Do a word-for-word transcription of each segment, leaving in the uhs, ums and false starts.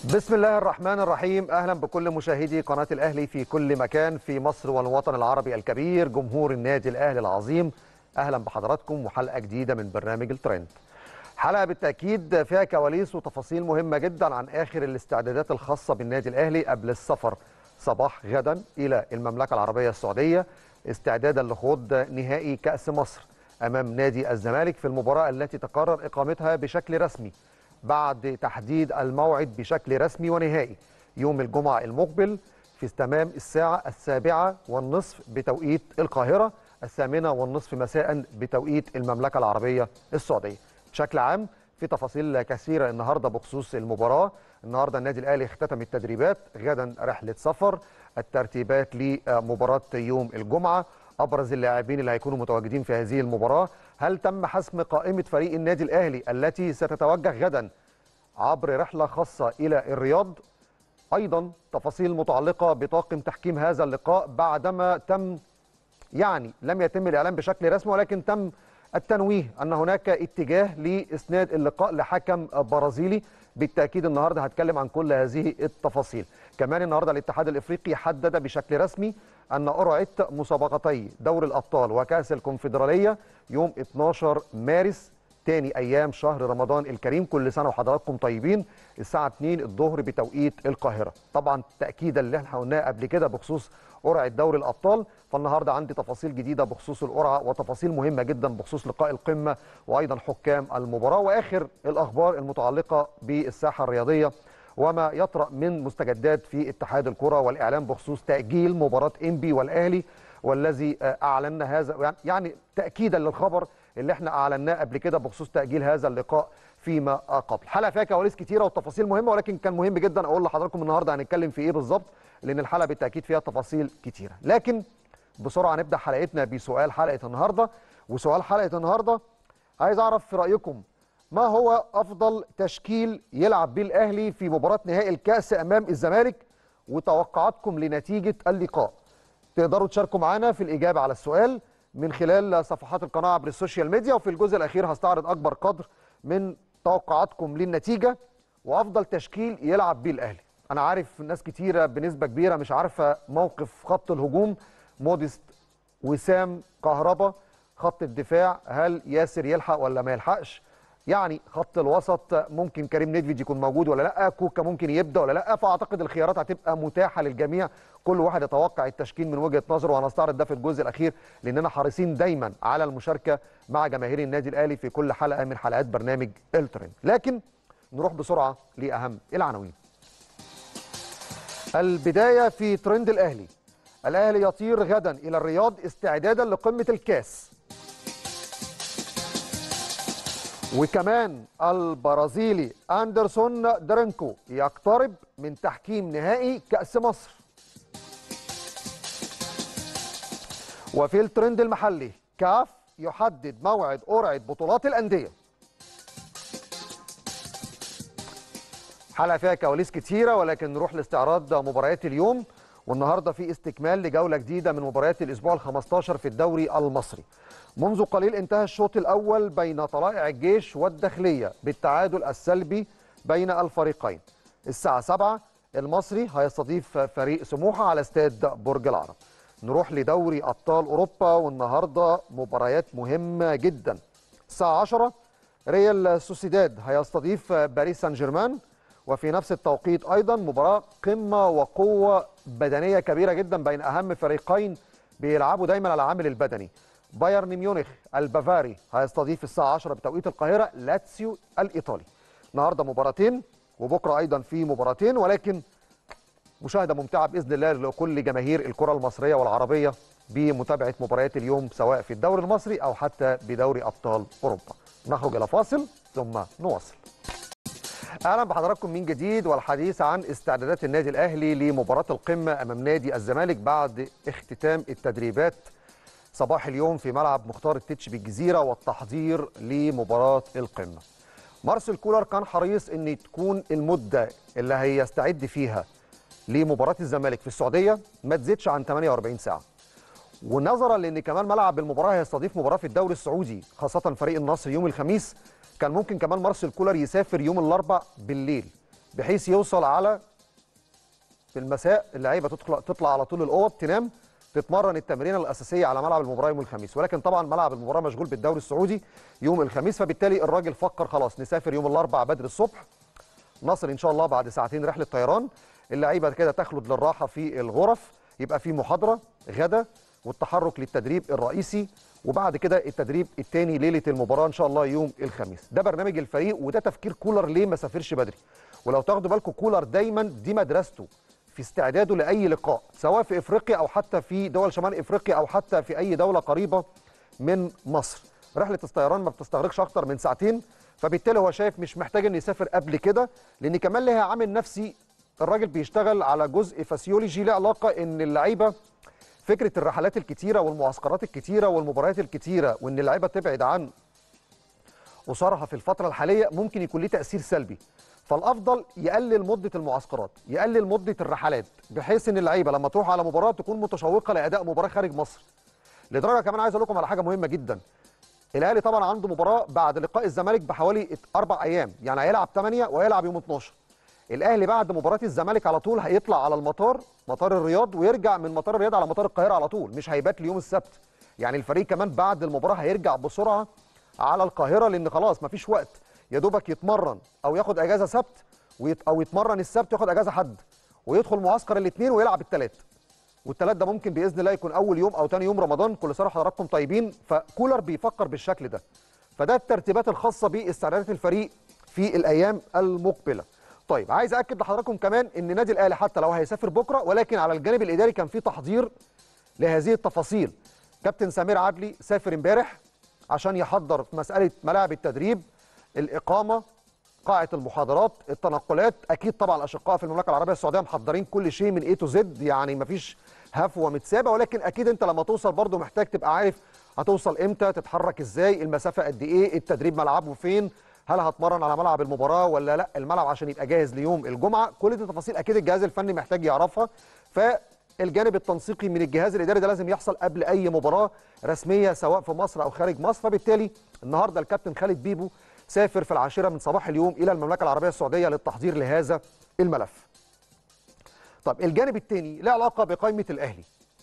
بسم الله الرحمن الرحيم. أهلا بكل مشاهدي قناة الأهلي في كل مكان في مصر والوطن العربي الكبير، جمهور النادي الأهلي العظيم. أهلا بحضراتكم وحلقة جديدة من برنامج الترند. حلقة بالتأكيد فيها كواليس وتفاصيل مهمة جدا عن آخر الاستعدادات الخاصة بالنادي الأهلي قبل السفر صباح غدا إلى المملكة العربية السعودية، استعدادا لخوض نهائي كأس مصر أمام نادي الزمالك في المباراة التي تقرر إقامتها بشكل رسمي بعد تحديد الموعد بشكل رسمي ونهائي يوم الجمعة المقبل في تمام الساعة السابعة والنصف بتوقيت القاهرة، الثامنة والنصف مساء بتوقيت المملكة العربية السعودية. بشكل عام في تفاصيل كثيرة النهاردة بخصوص المباراة. النهاردة النادي الأهلي اختتم التدريبات، غدا رحلة سفر، الترتيبات لمباراة يوم الجمعة، أبرز اللاعبين اللي هيكونوا متواجدين في هذه المباراة، هل تم حسم قائمة فريق النادي الأهلي التي ستتوجه غدا عبر رحلة خاصة إلى الرياض، أيضا تفاصيل متعلقة بطاقم تحكيم هذا اللقاء بعدما تم يعني لم يتم الإعلان بشكل رسمي ولكن تم التنويه أن هناك اتجاه لإسناد اللقاء لحكم برازيلي. بالتأكيد النهاردة هتكلم عن كل هذه التفاصيل. كمان النهاردة الاتحاد الإفريقي حدد بشكل رسمي أن قرعة مسابقتي دوري الأبطال وكأس الكونفدرالية يوم اتناشر مارس، تاني أيام شهر رمضان الكريم، كل سنة وحضراتكم طيبين، الساعة اتنين الظهر بتوقيت القاهرة. طبعا تأكيدا اللي احنا قلناه قبل كده بخصوص قرعة دوري الأبطال، فالنهاردة عندي تفاصيل جديدة بخصوص القرعة وتفاصيل مهمة جدا بخصوص لقاء القمة وأيضا حكام المباراة وآخر الأخبار المتعلقة بالساحة الرياضية وما يطرأ من مستجدات في اتحاد الكرة والإعلام بخصوص تأجيل مباراة إنبي والأهلي، والذي أعلنا هذا يعني تأكيدا للخبر اللي احنا أعلناه قبل كده بخصوص تأجيل هذا اللقاء فيما قبل. حلقة فيها كواليس كتيرة وتفاصيل مهمة، ولكن كان مهم جدا أقول لحضراتكم النهاردة هنتكلم في إيه بالظبط، لأن الحلقة بالتأكيد فيها تفاصيل كتيرة. لكن بسرعة نبدأ حلقتنا بسؤال حلقة النهاردة. وسؤال حلقة النهاردة عايز أعرف في رأيكم ما هو أفضل تشكيل يلعب به الأهلي في مباراة نهائي الكأس أمام الزمالك، وتوقعاتكم لنتيجة اللقاء. تقدروا تشاركوا معنا في الإجابة على السؤال من خلال صفحات القناة عبر السوشيال ميديا، وفي الجزء الأخير هستعرض أكبر قدر من توقعاتكم للنتيجة وأفضل تشكيل يلعب به الأهلي. أنا عارف ناس كتيرة بنسبة كبيرة مش عارفة موقف خط الهجوم، موديست، وسام، كهربا. خط الدفاع هل ياسر يلحق ولا ما يلحقش؟ يعني خط الوسط ممكن كريم نيدفيد يكون موجود ولا لا؟ كوكا ممكن يبدا ولا لا؟ فاعتقد الخيارات هتبقى متاحه للجميع، كل واحد يتوقع التشكيل من وجهه نظره، وهنستعرض ده في الجزء الاخير لاننا حريصين دايما على المشاركه مع جماهير النادي الاهلي في كل حلقه من حلقات برنامج الترند. لكن نروح بسرعه لاهم العناوين. البدايه في ترند الاهلي. الاهلي يطير غدا الى الرياض استعدادا لقمه الكاس. وكمان البرازيلي أندرسون درينكو يقترب من تحكيم نهائي كأس مصر. وفي الترند المحلي، كاف يحدد موعد قرعة بطولات الأندية. حلقة فيها كواليس كتيرة، ولكن نروح لاستعراض مباريات اليوم. والنهارده في استكمال لجولة جديدة من مباريات الأسبوع الخمستاشر في الدوري المصري. منذ قليل انتهى الشوط الأول بين طلائع الجيش والداخلية بالتعادل السلبي بين الفريقين. الساعة سبعة المصري هيستضيف فريق سموحة على استاد برج العرب. نروح لدوري أبطال أوروبا، والنهارده مباريات مهمة جدا. الساعة عشرة ريال سوسيداد هيستضيف باريس سان جيرمان، وفي نفس التوقيت أيضا مباراة قمة وقوة بدنية كبيرة جدا بين أهم فريقين بيلعبوا دايما على العامل البدني. بايرن ميونخ البافاري هيستضيف الساعة عشرة بتوقيت القاهرة لاتسيو الإيطالي. النهارده مباراتين وبكرة أيضا في مباراتين، ولكن مشاهدة ممتعة بإذن الله لكل جماهير الكرة المصرية والعربية بمتابعة مباريات اليوم سواء في الدوري المصري أو حتى بدوري أبطال أوروبا. نخرج إلى فاصل ثم نواصل. اهلا بحضراتكم من جديد، والحديث عن استعدادات النادي الاهلي لمباراه القمه امام نادي الزمالك بعد اختتام التدريبات صباح اليوم في ملعب مختار التتش بالجزيره والتحضير لمباراه القمه. مارسيل كولر كان حريص ان تكون المده اللي هيستعد فيها لمباراه الزمالك في السعوديه ما تزيدش عن ثمانية وأربعين ساعه، ونظرا لان كمان ملعب المباراه هيستضيف مباراه في الدوري السعودي خاصه فريق النصر يوم الخميس، كان ممكن كمان مارسيل كولر يسافر يوم الاربعاء بالليل بحيث يوصل على في المساء اللعيبه تطلع تطلع على طول الاوض تنام، تتمرن التمرينه الاساسيه على ملعب المباراه يوم الخميس. ولكن طبعا ملعب المباراه مشغول بالدوري السعودي يوم الخميس، فبالتالي الراجل فكر خلاص نسافر يوم الاربعاء بدري الصبح، نصل ان شاء الله بعد ساعتين رحله طيران. اللعيبه كده تخلد للراحه في الغرف، يبقى في محاضره غدا والتحرك للتدريب الرئيسي، وبعد كده التدريب الثاني ليله المباراه ان شاء الله يوم الخميس. ده برنامج الفريق وده تفكير كولر ليه ما سافرش بدري. ولو تاخدوا بالكم كولر دايما دي مدرسته في استعداده لاي لقاء، سواء في افريقيا او حتى في دول شمال افريقيا او حتى في اي دوله قريبه من مصر. رحله الطيران ما بتستغرقش اكتر من ساعتين، فبالتالي هو شايف مش محتاج انه يسافر قبل كده، لان كمان لها عامل نفسي. الراجل بيشتغل على جزء فسيولوجي له علاقه ان اللعيبه فكره الرحلات الكتيره والمعسكرات الكتيره والمباريات الكتيره وان اللعيبه تبعد عن اسرها في الفتره الحاليه ممكن يكون ليه تاثير سلبي. فالافضل يقلل مده المعسكرات، يقلل مده الرحلات، بحيث ان اللعيبه لما تروح على مباراه تكون متشوقه لاداء مباراه خارج مصر. لدرجه كمان عايز اقول لكم على حاجه مهمه جدا. الاهلي طبعا عنده مباراه بعد لقاء الزمالك بحوالي اربع ايام، يعني هيلعب ثمانية وهيلعب يوم اتناشر. الاهلي بعد مباراه الزمالك على طول هيطلع على المطار، مطار الرياض، ويرجع من مطار الرياض على مطار القاهره على طول، مش هيبات ليوم السبت. يعني الفريق كمان بعد المباراه هيرجع بسرعه على القاهره، لان خلاص مفيش وقت، يا دوبك يتمرن او ياخد اجازه سبت ويت... او يتمرن السبت وياخد اجازه حد، ويدخل معسكر الاثنين ويلعب الثلاث. والثلاث ده ممكن باذن الله يكون اول يوم او ثاني يوم رمضان. كل سنه وحضراتكم طيبين. فكولر بيفكر بالشكل ده. فده الترتيبات الخاصه باستعدادات الفريق في الايام المقبله. طيب عايز اكد لحضراتكم كمان ان نادي الاهلي حتى لو هيسافر بكره، ولكن على الجانب الاداري كان في تحضير لهذه التفاصيل. كابتن سمير عدلي سافر امبارح عشان يحضر في مساله ملاعب التدريب، الاقامه، قاعه المحاضرات، التنقلات. اكيد طبعا الاشقاء في المملكه العربيه السعوديه محضرين كل شيء من اي تو زد، يعني مفيش هفوه متسابه. ولكن اكيد انت لما توصل برضو محتاج تبقى عارف هتوصل امتى، تتحرك ازاي، المسافه قد ايه، التدريب ملعبه فين، هل هتمرن على ملعب المباراه ولا لا، الملعب عشان يبقى جاهز ليوم الجمعه. كل دي تفاصيل اكيد الجهاز الفني محتاج يعرفها. فالجانب التنسيقي من الجهاز الاداري ده لازم يحصل قبل اي مباراه رسميه سواء في مصر او خارج مصر. فبالتالي النهارده الكابتن خالد بيبو سافر في العاشره من صباح اليوم الى المملكه العربيه السعوديه للتحضير لهذا الملف. طب الجانب الثاني له علاقه بقائمه الاهلي.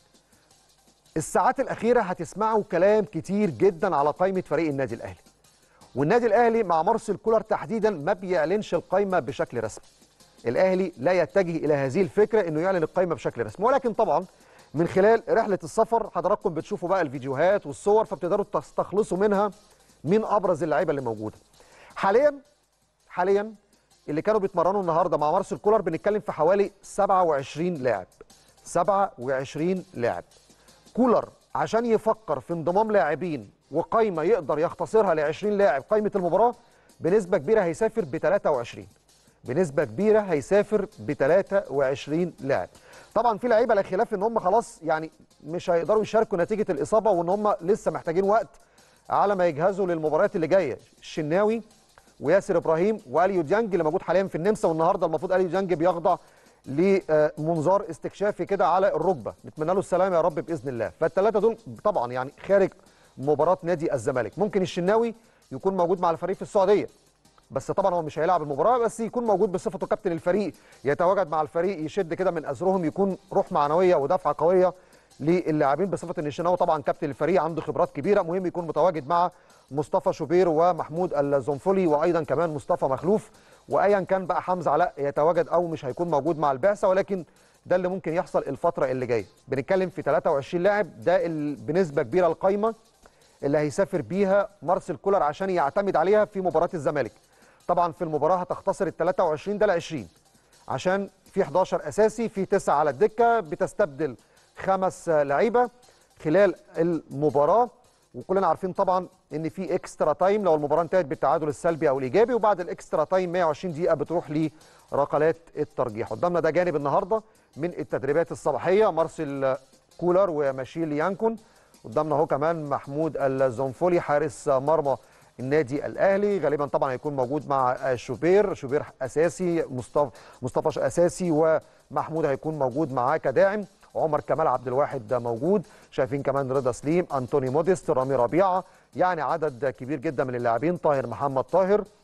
الساعات الاخيره هتسمعوا كلام كتير جدا على قائمه فريق النادي الاهلي. والنادي الاهلي مع مارسيل كولر تحديدا ما بيعلنش القائمه بشكل رسمي. الاهلي لا يتجه الى هذه الفكره انه يعلن القائمه بشكل رسمي، ولكن طبعا من خلال رحله السفر حضراتكم بتشوفوا بقى الفيديوهات والصور، فبتقدروا تستخلصوا منها مين ابرز اللعيبه اللي موجوده. حاليا حاليا اللي كانوا بيتمرنوا النهارده مع مارسيل كولر بنتكلم في حوالي سبعة وعشرين لاعب. سبعة وعشرين لاعب. كولر عشان يفكر في انضمام لاعبين وقائمه يقدر يختصرها ل عشرين لاعب قائمه المباراه، بنسبه كبيره هيسافر ب ثلاثة وعشرين. بنسبه كبيره هيسافر ب ثلاثة وعشرين لاعب. طبعا في لعيبه لا خلاف ان هم خلاص يعني مش هيقدروا يشاركوا نتيجه الاصابه، وان هم لسه محتاجين وقت على ما يجهزوا للمباريات اللي جايه. الشناوي وياسر ابراهيم واليو ديانج اللي موجود حاليا في النمسا، والنهارده المفروض اليو ديانج بيخضع لمنظار استكشافي كده على الركبه، نتمنى له السلامه يا رب باذن الله. فالثلاثه دول طبعا يعني خارج مباراه نادي الزمالك. ممكن الشناوي يكون موجود مع الفريق في السعوديه، بس طبعا هو مش هيلعب المباراه، بس يكون موجود بصفته كابتن الفريق، يتواجد مع الفريق، يشد كده من ازرهم، يكون روح معنويه ودفعه قويه للاعبين بصفه ان الشناوي طبعا كابتن الفريق عنده خبرات كبيره. مهم يكون متواجد مع مصطفى شوبير ومحمود الزنفولي وايضا كمان مصطفى مخلوف، وايا كان بقى حمزه علاء يتواجد او مش هيكون موجود مع البعثه، ولكن ده اللي ممكن يحصل الفتره اللي جايه. بنتكلم في ثلاثة وعشرين لاعب، ده بنسبه كبيره القايمه اللي هيسافر بيها مارسيل كولر عشان يعتمد عليها في مباراه الزمالك. طبعا في المباراه هتختصر ال ثلاثة وعشرين ده ل عشرين، عشان في احداشر اساسي، في تسعة على الدكه، بتستبدل خمس لعيبه خلال المباراه. وكلنا عارفين طبعا ان في اكسترا تايم لو المباراه انتهت بالتعادل السلبي او الايجابي، وبعد الاكسترا تايم مئة وعشرين دقيقه بتروح لركلات الترجيح. قدامنا ده جانب النهارده من التدريبات الصباحيه، مارسيل كولر وماشيل يانكون. قدامنا اهو كمان محمود الزنفولي حارس مرمى النادي الاهلي، غالبا طبعا هيكون موجود مع شوبير، شوبير اساسي، مصطفى مصطفى اساسي، ومحمود هيكون موجود معاه كداعم. عمر كمال عبد الواحد موجود، شايفين كمان رضا سليم، انطوني موديست، رامي ربيعه، يعني عدد كبير جدا من اللاعبين، طاهر محمد طاهر.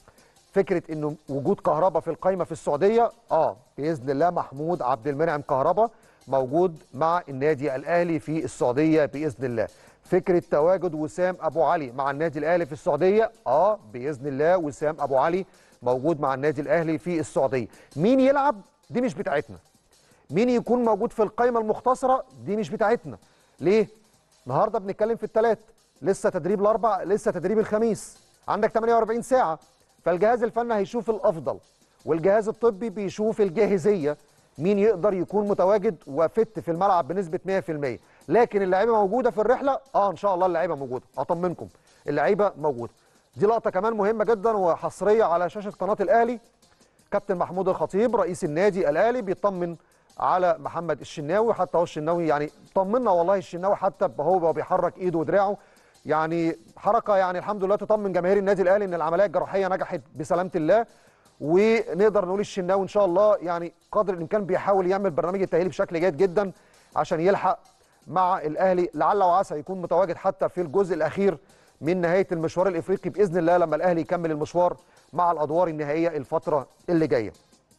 فكره انه وجود كهربا في القايمه في السعوديه، اه باذن الله محمود عبد المنعم كهربا موجود مع النادي الاهلي في السعوديه باذن الله. فكره تواجد وسام ابو علي مع النادي الاهلي في السعوديه، اه باذن الله وسام ابو علي موجود مع النادي الاهلي في السعوديه. مين يلعب دي مش بتاعتنا، مين يكون موجود في القايمه المختصره دي مش بتاعتنا. ليه؟ النهارده بنتكلم في الثلاث، لسه تدريب الاربع، لسه تدريب الخميس، عندك ثمانية وأربعين ساعه، فالجهاز الفني هيشوف الافضل والجهاز الطبي بيشوف الجاهزيه، مين يقدر يكون متواجد وفت في الملعب بنسبه مية في المية. لكن اللعيبه موجوده في الرحله، اه ان شاء الله اللعيبه موجوده، اطمنكم اللعيبه موجوده. دي لقطه كمان مهمه جدا وحصريه على شاشه قناه الاهلي. كابتن محمود الخطيب رئيس النادي الاهلي بيطمن على محمد الشناوي، حتى هو الشناوي يعني طمنا والله، الشناوي حتى هو بيحرك ايده ودراعه، يعني حركه يعني الحمد لله تطمن جماهير النادي الاهلي ان العمليه الجراحيه نجحت بسلامه الله. ونقدر نقول الشناوي ان شاء الله يعني قدر الامكان بيحاول يعمل برنامج التاهيلي بشكل جيد جدا عشان يلحق مع الاهلي، لعل وعسى يكون متواجد حتى في الجزء الاخير من نهايه المشوار الافريقي باذن الله لما الاهلي يكمل المشوار مع الادوار النهائيه الفتره اللي جايه.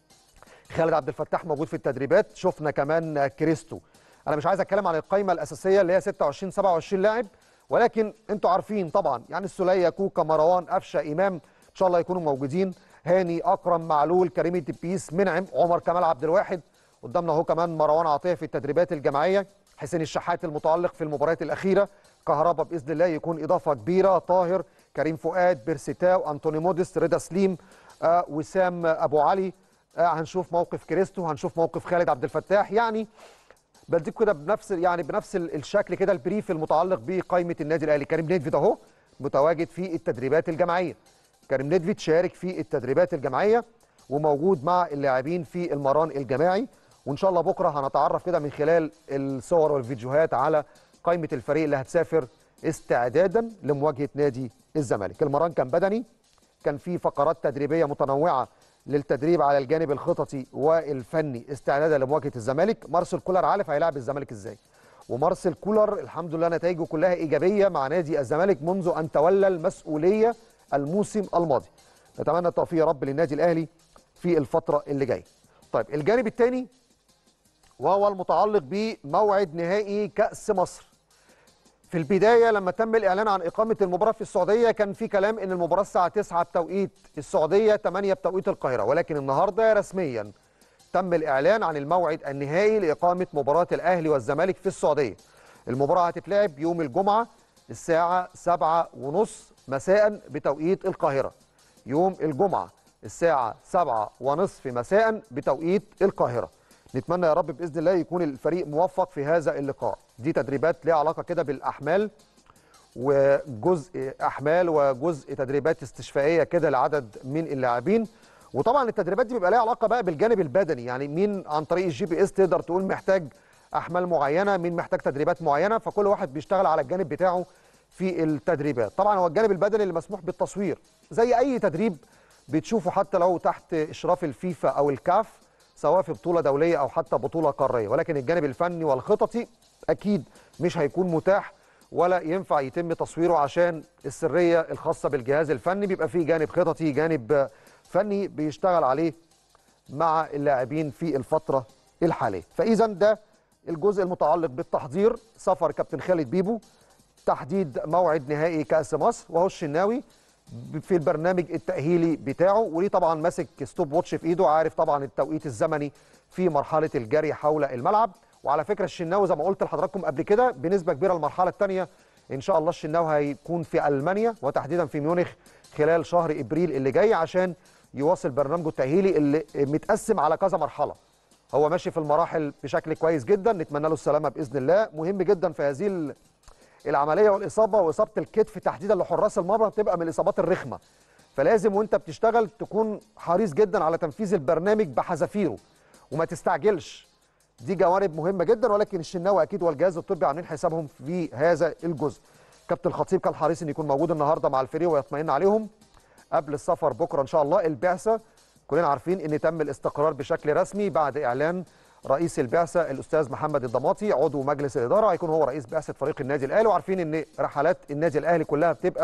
خالد عبد الفتاح موجود في التدريبات، شفنا كمان كريستو. انا مش عايز اتكلم عن القائمه الاساسيه اللي هي ستة وعشرين سبعة وعشرين لاعب، ولكن انتوا عارفين طبعا يعني السوليه، كوكا، مروان، قفشه، امام ان شاء الله يكونوا موجودين، هاني، اكرم، معلول، كريم الدبيس، منعم، عمر كمال عبد الواحد، قدامنا اهو كمان مروان عطيه في التدريبات الجماعيه، حسين الشحات المتالق في المباريات الاخيره، كهربا باذن الله يكون اضافه كبيره، طاهر، كريم فؤاد، بيرسيتاو، انطوني موديست، رضا سليم، آه وسام ابو علي، آه هنشوف موقف كريستو، هنشوف موقف خالد عبد الفتاح. يعني بديك كده بنفس يعني بنفس الشكل كده البريف المتعلق بقائمه النادي الاهلي. كريم نيدفيد اهو متواجد في التدريبات الجماعيه، كريم نيدفيد شارك في التدريبات الجماعيه وموجود مع اللاعبين في المران الجماعي، وان شاء الله بكره هنتعرف كده من خلال الصور والفيديوهات على قائمه الفريق اللي هتسافر استعدادا لمواجهه نادي الزمالك. المران كان بدني، كان في فقرات تدريبيه متنوعه للتدريب على الجانب الخططي والفني استعدادا لمواجهه الزمالك. مارسيل كولر عارف هيلاعب الزمالك ازاي، ومارسيل كولر الحمد لله نتائجه كلها ايجابيه مع نادي الزمالك منذ ان تولى المسؤوليه الموسم الماضي. نتمنى التوفيق يا رب للنادي الاهلي في الفتره اللي جايه. طيب الجانب الثاني وهو المتعلق بموعد نهائي كأس مصر. في البدايه لما تم الاعلان عن اقامه المباراه في السعوديه كان في كلام ان المباراه الساعه تسعة بتوقيت السعوديه، ثمانية بتوقيت القاهره، ولكن النهارده رسميا تم الاعلان عن الموعد النهائي لاقامه مباراه الاهلي والزمالك في السعوديه. المباراه هتتلعب يوم الجمعه الساعه سبعة ونصف مساء بتوقيت القاهره. يوم الجمعه الساعه سبعة ونصف مساء بتوقيت القاهره. نتمنى يا رب باذن الله يكون الفريق موفق في هذا اللقاء. دي تدريبات ليها علاقه كده بالاحمال، وجزء احمال وجزء تدريبات استشفائيه كده لعدد من اللاعبين، وطبعا التدريبات دي بيبقى ليها علاقه بقى بالجانب البدني، يعني مين عن طريق الجي بي اس تقدر تقول محتاج احمال معينه، مين محتاج تدريبات معينه، فكل واحد بيشتغل على الجانب بتاعه في التدريبات. طبعا هو الجانب البدني اللي مسموح بالتصوير زي اي تدريب بتشوفه حتى لو تحت اشراف الفيفا او الكاف، سواء في بطوله دوليه او حتى بطوله قاريه، ولكن الجانب الفني والخططي اكيد مش هيكون متاح ولا ينفع يتم تصويره عشان السريه الخاصه بالجهاز الفني. بيبقى فيه جانب خططي، جانب فني بيشتغل عليه مع اللاعبين في الفتره الحاليه. فاذا ده الجزء المتعلق بالتحضير، سفر كابتن خالد بيبو، تحديد موعد نهائي كاس مصر، وهو الشناوي في البرنامج التأهيلي بتاعه، وليه طبعا ماسك ستوب واتش في ايده، عارف طبعا التوقيت الزمني في مرحله الجري حول الملعب. وعلى فكره الشناوي زي ما قلت لحضراتكم قبل كده بنسبه كبيره المرحله الثانيه ان شاء الله الشناوي هيكون في المانيا وتحديدا في ميونخ خلال شهر ابريل اللي جاي عشان يواصل برنامجه التأهيلي اللي متقسم على كذا مرحله. هو ماشي في المراحل بشكل كويس جدا، نتمنى له السلامه باذن الله. مهم جدا في هذه العمليه والاصابه، واصابه الكتف تحديدا لحراس المرمى بتبقى من الاصابات الرخمه، فلازم وانت بتشتغل تكون حريص جدا على تنفيذ البرنامج بحذافيره وما تستعجلش. دي جوانب مهمه جدا، ولكن الشناوي اكيد والجهاز الطبي عاملين حسابهم في هذا الجزء. كابتن الخطيب كان حريص ان يكون موجود النهارده مع الفريق ويطمئن عليهم قبل السفر بكره ان شاء الله. البعثه كلنا عارفين ان تم الاستقرار بشكل رسمي بعد اعلان رئيس البعثه الاستاذ محمد الضماطي عضو مجلس الاداره، هيكون هو رئيس بعثه فريق النادي الاهلي، وعارفين ان رحلات النادي الاهلي كلها بتبقى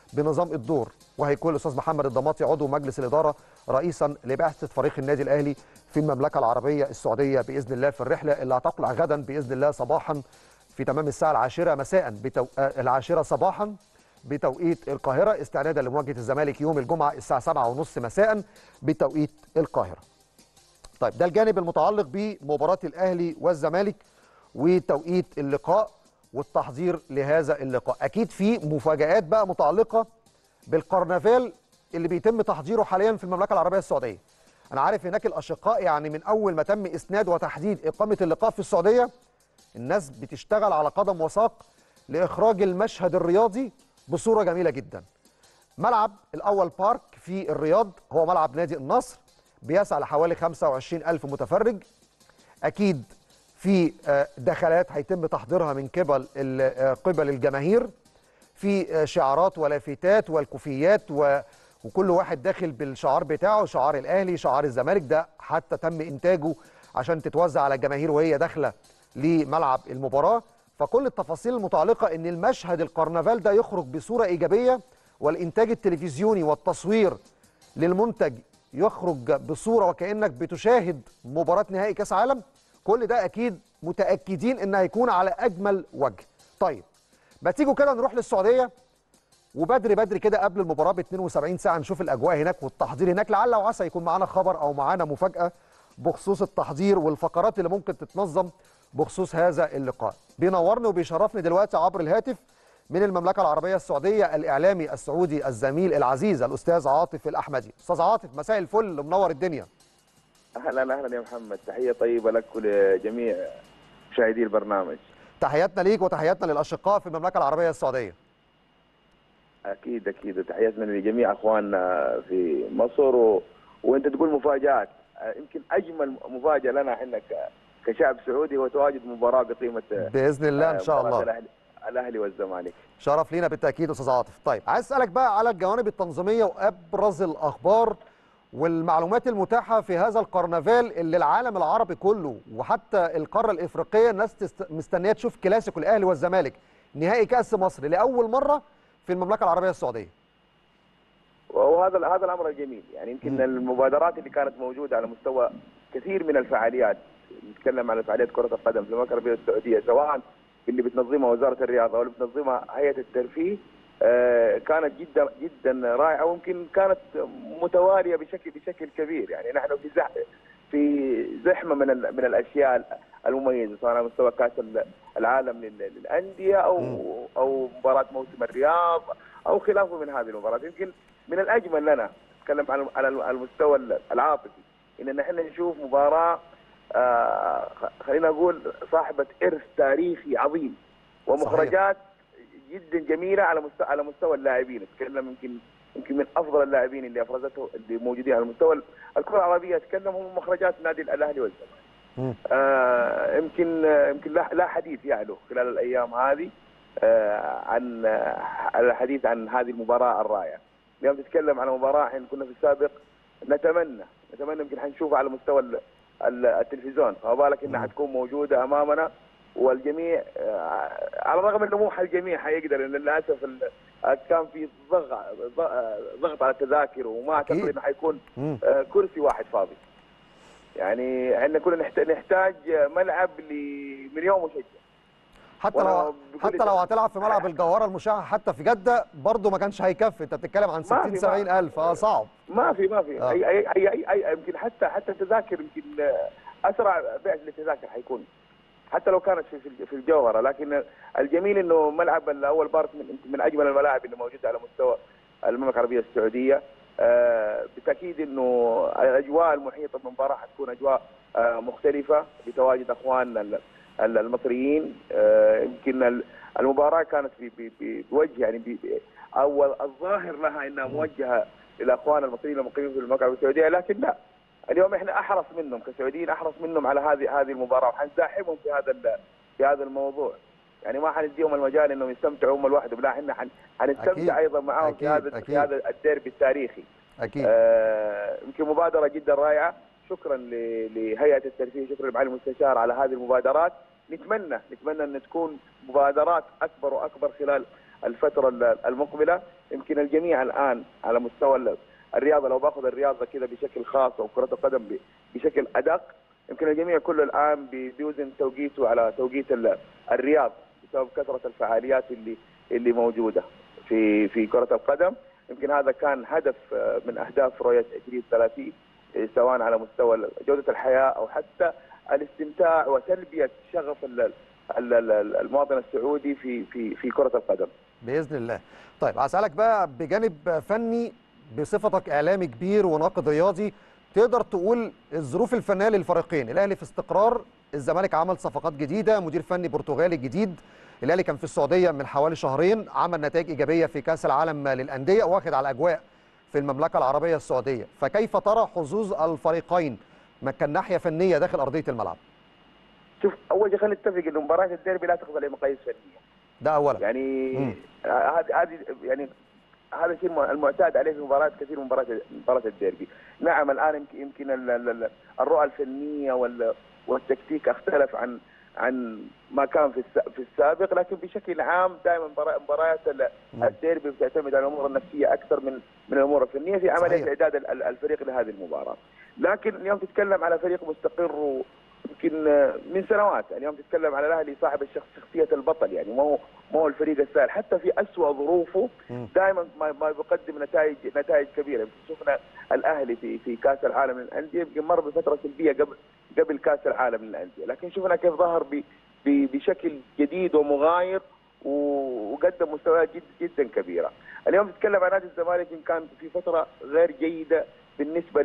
بنظام الدور، وهيكون الاستاذ محمد الضماطي عضو مجلس الاداره رئيسا لبعثه فريق النادي الاهلي في المملكه العربيه السعوديه باذن الله في الرحله اللي هتقلع غدا باذن الله صباحا في تمام الساعه العاشره مساء بتو... العاشره صباحا بتوقيت القاهره، استعدادا لمواجهه الزمالك يوم الجمعه الساعه سبعة وثلاثين مساء بتوقيت القاهره. طيب ده الجانب المتعلق بمباراه الاهلي والزمالك وتوقيت اللقاء والتحضير لهذا اللقاء. اكيد في مفاجآت بقى متعلقه بالقرنفال اللي بيتم تحضيره حاليا في المملكه العربيه السعوديه. انا عارف هناك الاشقاء يعني من اول ما تم اسناد وتحديد اقامه اللقاء في السعوديه الناس بتشتغل على قدم وساق لاخراج المشهد الرياضي بصوره جميله جدا. ملعب الاول بارك في الرياض هو ملعب نادي النصر، بيسع لحوالي خمسة وعشرين ألف متفرج. اكيد في دخلات هيتم تحضيرها من قبل قبل الجماهير، في شعارات ولافتات والكوفيات و وكل واحد داخل بالشعار بتاعه، شعار الاهلي شعار الزمالك، ده حتى تم انتاجه عشان تتوزع على الجماهير وهي داخله لملعب المباراه. فكل التفاصيل المتعلقه ان المشهد القرنفال ده يخرج بصوره ايجابيه، والانتاج التلفزيوني والتصوير للمنتج يخرج بصوره وكانك بتشاهد مباراه نهائي كاس عالم. كل ده اكيد متاكدين ان هيكون على اجمل وجه. طيب ما تيجوا كده نروح للسعوديه وبدري بدري كده قبل المباراه ب اثنين وسبعين ساعه نشوف الاجواء هناك والتحضير هناك، لعل وعسى يكون معانا خبر او معانا مفاجاه بخصوص التحضير والفقرات اللي ممكن تتنظم بخصوص هذا اللقاء. بينورني وبيشرفني دلوقتي عبر الهاتف من المملكه العربيه السعوديه الاعلامي السعودي الزميل العزيز الاستاذ عاطف الاحمدي. استاذ عاطف مساء الفل، منور الدنيا. اهلا اهلا يا محمد، تحيه طيبه لك ولجميع مشاهدي البرنامج. تحياتنا ليك وتحياتنا للاشقاء في المملكه العربيه السعوديه. اكيد اكيد، تحياتنا لجميع اخواننا في مصر و... وانت تقول مفاجات، يمكن اجمل مفاجاه لنا احنا كشعب سعودي هو تواجد مباراه بقيمه باذن الله ان شاء الله الاهلي الاهلي والزمالك. شرف لينا بالتاكيد استاذ عاطف. طيب عايز اسالك بقى على الجوانب التنظيميه وابرز الاخبار والمعلومات المتاحه في هذا القرنفال اللي العالم العربي كله وحتى القاره الافريقيه الناس تست... مستنيه تشوف كلاسيكو الاهلي والزمالك نهائي كاس مصر لاول مره في المملكه العربيه السعوديه. وهذا هذا الامر الجميل، يعني يمكن م. المبادرات اللي كانت موجوده على مستوى كثير من الفعاليات، نتكلم عن فعاليات كره القدم في المملكه العربيه السعوديه سواء اللي بتنظمها وزاره الرياضه او اللي بتنظمها هيئه الترفيه، آه كانت جدا جدا رائعه ويمكن كانت متواليه بشكل بشكل كبير. يعني نحن في زح في زحمه من من الاشياء المميزه سواء على مستوى كاس العالم للانديه او م. او مباراه موسم الرياض او خلافه من هذه المباريات. يمكن من الاجمل لنا نتكلم على على المستوى العاطفي ان نحن نشوف مباراه آه خلينا نقول صاحبه ارث تاريخي عظيم ومخرجات صحيح. جدا جميله على مستوى على مستوى اللاعبين. نتكلم يمكن يمكن من افضل اللاعبين اللي افرزته اللي موجودين على مستوى الكره العربيه، اتكلم هم مخرجات نادي الاهلي والزمالك. آه يمكن يمكن لا حديث يعلو خلال الايام هذه آه عن آه الحديث عن هذه المباراه الرائعه. اليوم تتكلم عن مباراه احنا كنا في السابق نتمنى نتمنى يمكن حنشوفها على مستوى التلفزيون، فما بالك انها حتكون موجوده امامنا والجميع على الرغم انه مو الجميع حيقدر، ان للاسف كان في ضغط ضغط على التذاكر وما اعتقد انه حيكون كرسي واحد فاضي. يعني احنا كنا نحتاج ملعب لمليون مشجع. حتى لو حتى لو هتلعب في ملعب الجوهره المشعه حتى في جده برضه ما كانش هيكفي، انت بتتكلم عن ستين سبعين الف. اه صعب. ما في ما في آه. اي اي اي اي يمكن حتى حتى التذاكر يمكن اسرع بيع للتذاكر حيكون حتى لو كانت في في الجوهره، لكن الجميل انه ملعب الاول بارك من, من اجمل الملاعب اللي موجوده على مستوى المملكه العربيه السعوديه. آه بالتاكيد انه الاجواء المحيطه بالمباراه حتكون اجواء آه مختلفه بتواجد اخواننا المصريين. آه يمكن المباراه كانت بوجه يعني اول الظاهر لها انها موجهه الى اخواننا المصريين المقيمين في المملكه العربيه السعوديه، لكن لا، اليوم احنا احرص منهم كسعوديين، احرص منهم على هذه هذه المباراه وحنزاحمهم في هذا في هذا الموضوع. يعني ما حنديهم المجال انهم يستمتعوا هم لوحدهم، لا احنا حنستمتع ايضا معاهم في هذا في هذا الديربي التاريخي. اكيد. يمكن آه مبادره جدا رائعه. شكرا لهيئه الترفيه، شكرا لمعالي المستشار على هذه المبادرات. نتمنى نتمنى ان تكون مبادرات اكبر واكبر خلال الفتره المقبله. يمكن الجميع الان على مستوى الرياضه، لو باخذ الرياضه كذا بشكل خاص او كره القدم بشكل ادق، يمكن الجميع كله الان بيوزن توقيته على توقيت الرياض بسبب كثره الفعاليات اللي اللي موجوده في في كره القدم. يمكن هذا كان هدف من اهداف رؤيه عشرين ثلاثين، سواء على مستوى جوده الحياه او حتى الاستمتاع وتلبيه شغف المواطن السعودي في في في كره القدم. باذن الله. طيب هسالك بقى بجانب فني، بصفتك اعلامي كبير وناقد رياضي، تقدر تقول الظروف الفنيه للفريقين؟ الاهلي في استقرار، الزمالك عمل صفقات جديده، مدير فني برتغالي جديد، الاهلي كان في السعوديه من حوالي شهرين، عمل نتائج ايجابيه في كاس العالم للانديه، واخد على الاجواء في المملكه العربيه السعوديه، فكيف ترى حظوظ الفريقين كان ناحيه فنيه داخل ارضيه الملعب؟ شوف، اول شيء خلينا نتفق انه مباراه الديربي لا تخضع لمقاييس فنيه. ده اولا. يعني هذه هذه يعني هذا الشيء المعتاد عليه في مباريات كثير من مباريات مباراه الديربي. نعم الان يمكن الرؤى الفنيه والتكتيك اختلف عن عن ما كان في في السابق، لكن بشكل عام دائما مباريات الديربي بتعتمد على الامور النفسيه اكثر من من الامور الفنيه في عمليه اعداد الفريق لهذه المباراه. لكن اليوم تتكلم على فريق مستقر يمكن من سنوات، اليوم تتكلم على الاهلي صاحب الشخص شخصيه البطل، يعني ما هو ما هو الفريق السهل حتى في اسوء ظروفه، دائما ما ما بيقدم نتائج نتائج كبيره. شفنا الاهلي في في كاس العالم للانديه يمكن مر بفتره سلبيه قبل قبل كاس العالم للانديه، لكن شفنا كيف ظهر بشكل جديد ومغاير وقدم مستويات جد جدا كبيره. اليوم تتكلم عن نادي الزمالك ان كان في فتره غير جيده بالنسبه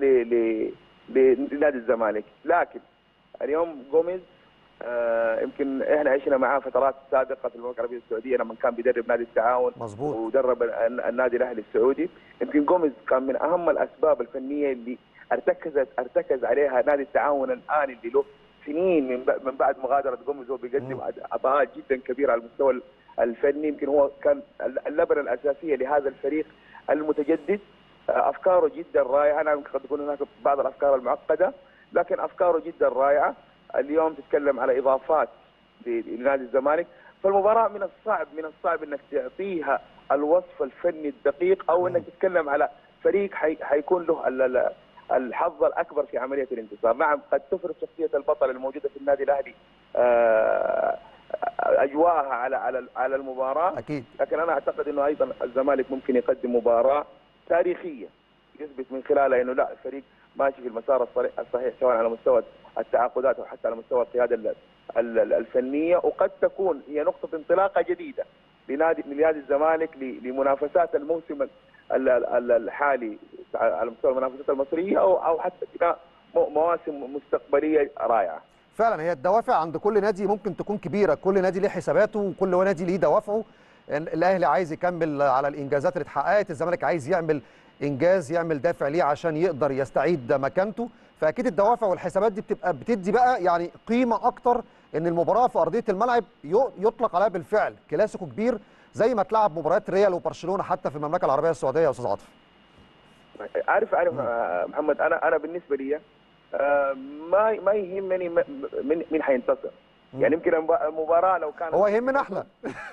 لنادي الزمالك، لكن اليوم جوميز آه يمكن احنا عشنا معاه فترات سابقه في المملكه العربيه السعوديه لما كان بيدرب نادي التعاون. مظبوط. ودرب النادي الاهلي السعودي. يمكن جوميز كان من اهم الاسباب الفنيه اللي ارتكزت ارتكز عليها نادي التعاون الان، اللي له سنين من من بعد مغادره جوميز هو بيقدم عطاءات جدا كبيره على المستوى الفني. يمكن هو كان اللبنه الاساسيه لهذا الفريق المتجدد. افكاره جدا رائعه، نعم قد تكون هناك بعض الافكار المعقده لكن افكاره جدا رائعه. اليوم تتكلم على اضافات لنادي الزمالك، فالمباراه من الصعب من الصعب انك تعطيها الوصف الفني الدقيق او انك تتكلم على فريق حي حيكون له الحظ الاكبر في عمليه الانتصار. نعم قد تفرض شخصيه البطل الموجوده في النادي الاهلي اجواءها على على على المباراه اكيد، لكن انا اعتقد انه ايضا الزمالك ممكن يقدم مباراه تاريخيه يثبت من خلالها انه لا، الفريق ماشي في المسار الصحيح سواء على مستوى التعاقدات او حتى على مستوى القياده الفنيه، وقد تكون هي نقطه انطلاقه جديده لنادي لنادي الزمالك لمنافسات الموسم الحالي على مستوى المنافسات المصريه او او حتى مواسم مستقبليه رائعه. فعلا هي الدوافع عند كل نادي ممكن تكون كبيره، كل نادي ليه حساباته وكل نادي ليه دوافعه. الاهلي عايز يكمل على الانجازات اللي اتحققت، الزمالك عايز يعمل انجاز يعمل دافع ليه عشان يقدر يستعيد مكانته، فاكيد الدوافع والحسابات دي بتبقى بتدي بقى يعني قيمه اكتر ان المباراه في ارضيه الملعب يطلق عليها بالفعل كلاسيكو كبير زي ما اتلعب مباريات ريال وبرشلونه حتى في المملكه العربيه السعوديه يا استاذ عاطف. عارف عارف محمد، انا انا بالنسبه لي ما ما يهمني مين مين حينتصر. يعني يمكن المباراه لو كان هو يهمنا احنا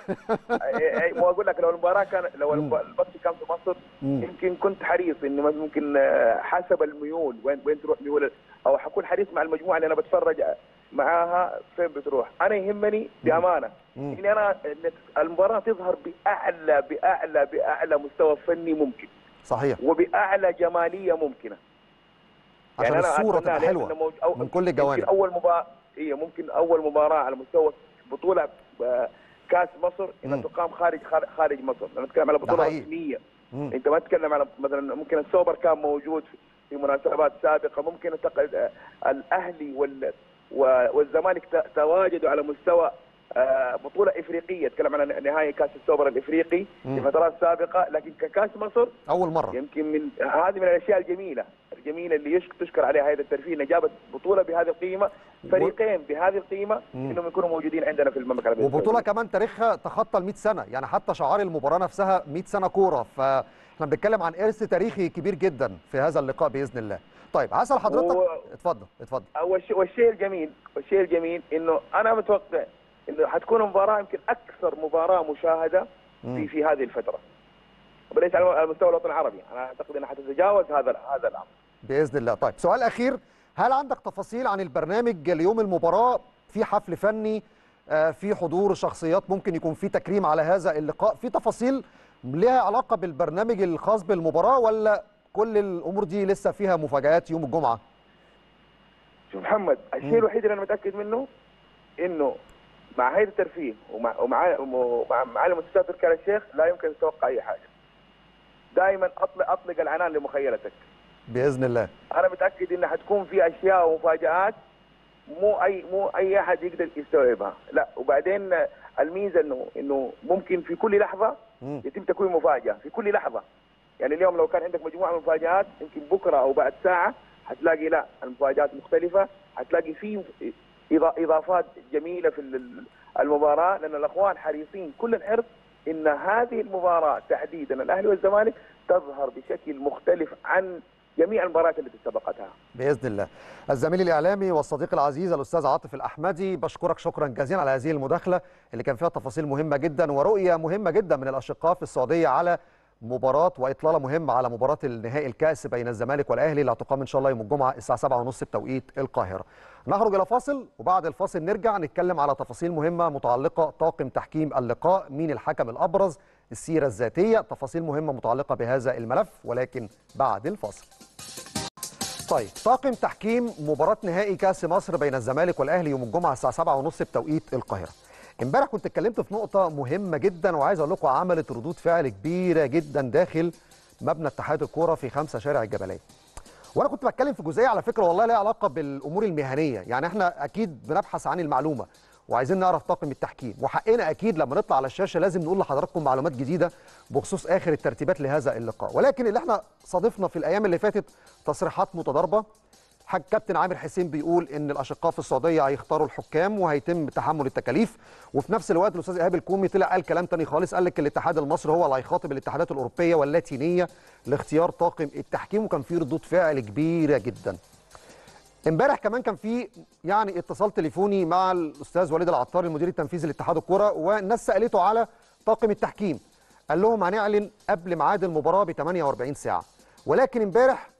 مو اقول لك لو المباراه كان لو الماتش كان في مصر يمكن كنت حريص انه ممكن حسب الميول وين وين تروح ميول، او حكون حريص مع المجموعه اللي انا بتفرج معاها فين بتروح. انا يهمني بامانه اني انا المباراه تظهر باعلى باعلى باعلى مستوى فني ممكن، صحيح، وباعلى جماليه ممكنه عشان يعني الصوره تبقى حلوه من كل الجوانب. اول مباراه هي ممكن اول مباراه على مستوى بطوله كاس مصر انها تقام خارج خارج مصر، لما نتكلم على بطوله رسميه. انت ما تتكلم على مثلا ممكن السوبر كان موجود في مناسبات سابقه، ممكن اعتقد الاهلي وال والزمالك تواجدوا على مستوى بطوله افريقيه، اتكلم عن نهائي كاس السوبر الافريقي في فترات سابقه، لكن ككاس مصر اول مره. يمكن من هذه من الاشياء الجميله الجميله اللي تشكر عليها هيئه الترفيه انها جابت بطوله بهذه القيمه، فريقين بهذه القيمه انهم يكونوا موجودين عندنا في المملكه العربيه السعوديه. وبطوله كمان تاريخها تخطى ال مئة سنه، يعني حتى شعار المباراه نفسها مئة سنه كوره، فاحنا بنتكلم عن ارث تاريخي كبير جدا في هذا اللقاء باذن الله. طيب هسال حضرتك و... اتفضل اتفضل. والشيء الجميل والشيء الجميل انه انا متوقع انه حتكون مباراه يمكن اكثر مباراه مشاهده في في هذه الفتره. وليس على مستوى الوطن العربي. انا اعتقد انها حتتجاوز هذا هذا الامر باذن الله. طيب سؤال اخير، هل عندك تفاصيل عن البرنامج ليوم المباراه؟ في حفل فني، في حضور شخصيات، ممكن يكون في تكريم على هذا اللقاء، في تفاصيل لها علاقه بالبرنامج الخاص بالمباراه، ولا كل الامور دي لسه فيها مفاجآت يوم الجمعه؟ شوف محمد، الشيء الوحيد اللي انا متاكد منه انه مع هيئه الترفيه ومع ومع ومع معالي المستشار تركي آل الشيخ لا يمكن تتوقع اي حاجه. دائما اطلق اطلق العنان لمخيلتك باذن الله. انا متاكد ان حتكون في اشياء ومفاجآت مو اي مو اي احد يقدر يستوعبها. لا، وبعدين الميزه انه انه ممكن في كل لحظه يتم تكوين مفاجاه، في كل لحظه. يعني اليوم لو كان عندك مجموعه من المفاجآت، يمكن بكره او بعد ساعه حتلاقي لا المفاجآت مختلفه، حتلاقي في اضافات جميله في المباراه، لان الاخوان حريصين كل الحرص ان هذه المباراه تحديدا الاهلي والزمالك تظهر بشكل مختلف عن جميع المباريات التي سبقتها باذن الله. الزميل الاعلامي والصديق العزيز الاستاذ عاطف الاحمدي، بشكرك شكرا جزيلا على هذه المداخله اللي كان فيها تفاصيل مهمه جدا ورؤيه مهمه جدا من الاشقاء في السعوديه على مباراه واطلاله مهمه على مباراه النهائي الكاس بين الزمالك والاهلي اللي هتقام ان شاء الله يوم الجمعه الساعه سبعة وثلاثين بتوقيت القاهره. نخرج الى فاصل، وبعد الفاصل نرجع نتكلم على تفاصيل مهمه متعلقه طاقم تحكيم اللقاء، مين الحكم الابرز، السيره الذاتيه، تفاصيل مهمه متعلقه بهذا الملف، ولكن بعد الفاصل. طيب، طاقم تحكيم مباراة نهائي كأس مصر بين الزمالك والأهلي يوم الجمعة الساعة سبعة وثلاثين بتوقيت القاهرة. امبارح كنت اتكلمت في نقطة مهمة جدا، وعايز أقول لكم عملت ردود فعل كبيرة جدا داخل مبنى اتحاد الكورة في خمسة شارع الجبلية. وأنا كنت بتكلم في جزئية على فكرة والله لها علاقة بالأمور المهنية، يعني احنا أكيد بنبحث عن المعلومة وعايزين نعرف طاقم التحكيم، وحقنا أكيد لما نطلع على الشاشة لازم نقول لحضراتكم معلومات جديدة بخصوص آخر الترتيبات لهذا اللقاء. ولكن اللي احنا صادفنا في الأيام اللي فاتت تصريحات متضاربة. حاج كابتن عامر حسين بيقول ان الاشقاء في السعوديه هيختاروا الحكام وهيتم تحمل التكاليف، وفي نفس الوقت الاستاذ ايهاب الكومي طلع قال كلام تاني خالص، قال لك الاتحاد المصري هو اللي هيخاطب الاتحادات الاوروبيه واللاتينيه لاختيار طاقم التحكيم، وكان في ردود فعل كبيره جدا. امبارح كمان كان في يعني اتصال تليفوني مع الاستاذ وليد العطار المدير التنفيذي لاتحاد الكره، والناس سالته على طاقم التحكيم، قال لهم هنعلن قبل ميعاد المباراه ب ثمانية وأربعين ساعه. ولكن امبارح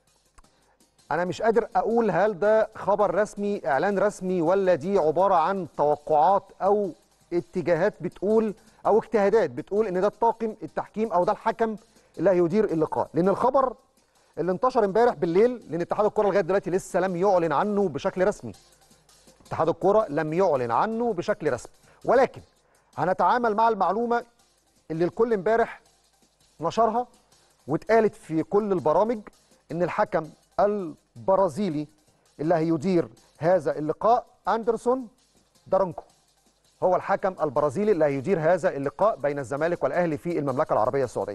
أنا مش قادر أقول هل ده خبر رسمي، إعلان رسمي، ولا دي عبارة عن توقعات أو اتجاهات بتقول أو اجتهادات بتقول إن ده الطاقم التحكيم أو ده الحكم اللي هيدير اللقاء. لأن الخبر اللي انتشر امبارح بالليل، لأن اتحاد الكرة لغاية دلوقتي لسه لم يعلن عنه بشكل رسمي. اتحاد الكرة لم يعلن عنه بشكل رسمي، ولكن هنتعامل مع المعلومة اللي الكل امبارح نشرها واتقالت في كل البرامج، إن الحكم البرازيلي اللي هيدير هذا اللقاء أندرسون دارانكو، هو الحكم البرازيلي اللي هيدير هذا اللقاء بين الزمالك والأهلي في المملكة العربية السعودية.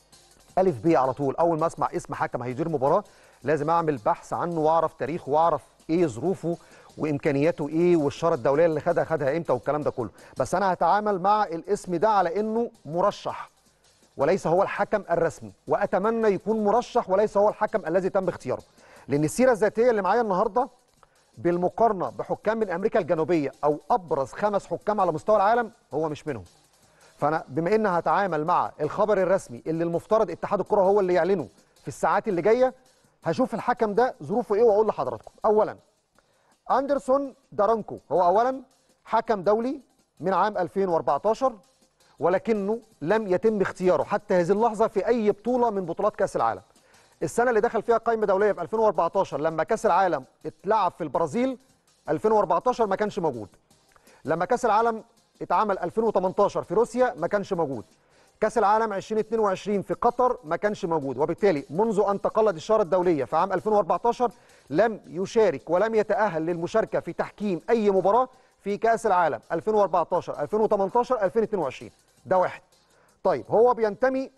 ألف بي على طول، أول ما أسمع اسم حكم هيدير مباراة لازم أعمل بحث عنه وأعرف تاريخه وأعرف إيه ظروفه وإمكانياته إيه والشارة الدولية اللي خدها خدها إمتى والكلام ده كله. بس أنا هتعامل مع الاسم ده على إنه مرشح وليس هو الحكم الرسمي، وأتمنى يكون مرشح وليس هو الحكم الذي تم اختياره، لأن السيرة الذاتية اللي معايا النهاردة بالمقارنة بحكام من أمريكا الجنوبية أو أبرز خمس حكام على مستوى العالم هو مش منهم. فأنا بما إن هتعامل مع الخبر الرسمي اللي المفترض اتحاد الكرة هو اللي يعلنه في الساعات اللي جاية، هشوف الحكم ده ظروفه إيه وأقول لحضراتكم. أولا أندرسون دارانكو هو أولا حكم دولي من عام ألفين وأربعتاشر، ولكنه لم يتم اختياره حتى هذه اللحظة في أي بطولة من بطولات كأس العالم. السنة اللي دخل فيها قائمة دولية في ألفين وأربعتاشر لما كأس العالم اتلعب في البرازيل ألفين وأربعتاشر ما كانش موجود. لما كأس العالم اتعمل ألفين وتمنتاشر في روسيا ما كانش موجود. كأس العالم ألفين واثنين وعشرين في قطر ما كانش موجود. وبالتالي منذ أن تقلد الشارة الدولية في عام ألفين وأربعتاشر لم يشارك ولم يتأهل للمشاركة في تحكيم أي مباراة في كأس العالم ألفين وأربعتاشر ألفين وتمنتاشر ألفين واثنين وعشرين. ده واحد. طيب هو بينتمي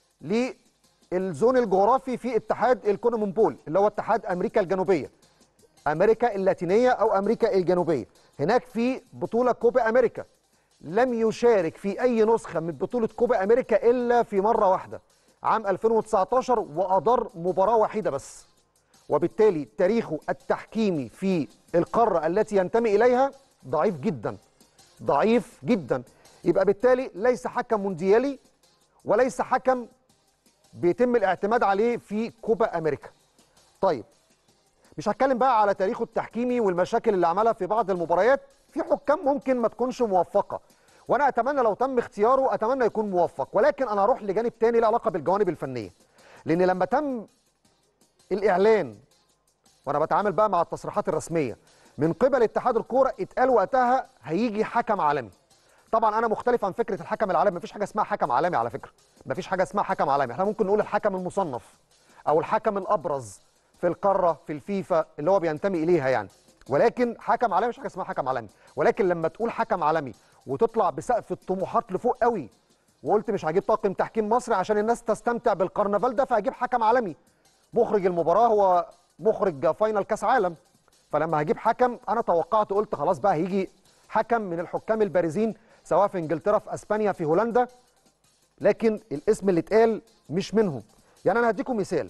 للزون الجغرافي في اتحاد الكونمنبول اللي هو اتحاد أمريكا الجنوبية، أمريكا اللاتينية أو أمريكا الجنوبية. هناك في بطولة كوبا أمريكا لم يشارك في أي نسخة من بطولة كوبا أمريكا إلا في مرة واحدة عام ألفين وتسعتاشر، وأدار مباراة واحدة بس. وبالتالي تاريخه التحكيمي في القارة التي ينتمي إليها ضعيف جدا ضعيف جدا. يبقى بالتالي ليس حكم مونديالي وليس حكم بيتم الاعتماد عليه في كوبا امريكا. طيب مش هتكلم بقى على تاريخه التحكيمي والمشاكل اللي عملها في بعض المباريات، في حكام ممكن ما تكونش موفقه، وانا اتمنى لو تم اختياره اتمنى يكون موفق، ولكن انا هروح لجانب تاني له علاقه بالجوانب الفنيه. لان لما تم الاعلان، وانا بتعامل بقى مع التصريحات الرسميه من قبل اتحاد الكوره، اتقال وقتها هيجي حكم عالمي. طبعا انا مختلف عن فكره الحكم العالمي، مفيش حاجه اسمها حكم عالمي على فكره، مفيش حاجه اسمها حكم عالمي، احنا ممكن نقول الحكم المصنف او الحكم الابرز في القاره في الفيفا اللي هو بينتمي اليها يعني، ولكن حكم عالمي مش حاجه اسمها حكم عالمي. ولكن لما تقول حكم عالمي وتطلع بسقف الطموحات لفوق قوي، وقلت مش هجيب طاقم تحكيم مصري عشان الناس تستمتع بالكرنفال ده فهجيب حكم عالمي، مخرج المباراه هو مخرج فاينل كاس عالم، فلما هجيب حكم انا توقعت قلت خلاص بقى هيجي حكم من الحكام البارزين سواء في انجلترا في اسبانيا في هولندا، لكن الاسم اللي اتقال مش منهم. يعني انا هديكم مثال،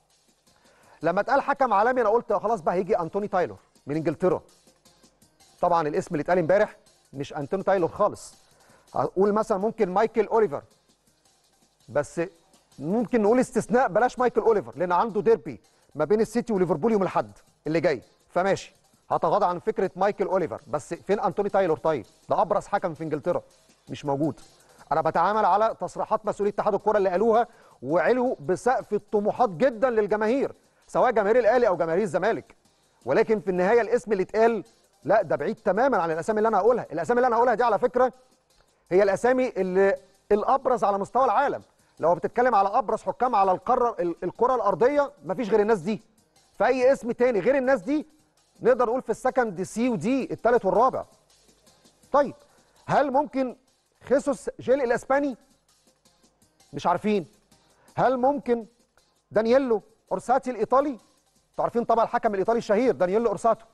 لما اتقال حكم عالمي انا قلت خلاص بقى هيجي انتوني تايلور من انجلترا. طبعا الاسم اللي اتقال امبارح مش انتوني تايلور خالص، هقول مثلا ممكن مايكل اوليفر، بس ممكن نقول استثناء بلاش مايكل اوليفر لان عنده ديربي ما بين السيتي وليفربول يوم الاحد اللي جاي، فماشي هتغاضى عن فكره مايكل اوليفر. بس فين انتوني تايلور؟ طيب ده ابرز حكم في انجلترا، مش موجود. انا بتعامل على تصريحات مسؤولي اتحاد الكره اللي قالوها وعلوا بسقف الطموحات جدا للجماهير سواء جماهير الاهلي او جماهير الزمالك، ولكن في النهايه الاسم اللي اتقال لا ده بعيد تماما عن الاسامي اللي انا هقولها. الاسامي اللي انا هقولها دي على فكره هي الاسامي اللي الابرز على مستوى العالم. لو بتتكلم على ابرز حكام على القاره الكره الارضيه مفيش غير الناس دي، فاي اسم تاني غير الناس دي نقدر نقول في السكند سي ودي الثالث والرابع. طيب هل ممكن خيسوس جيل الاسباني؟ مش عارفين. هل ممكن دانييلو اورساتي الايطالي؟ انتوا عارفين طبعا الحكم الايطالي الشهير دانييلو اورساتو،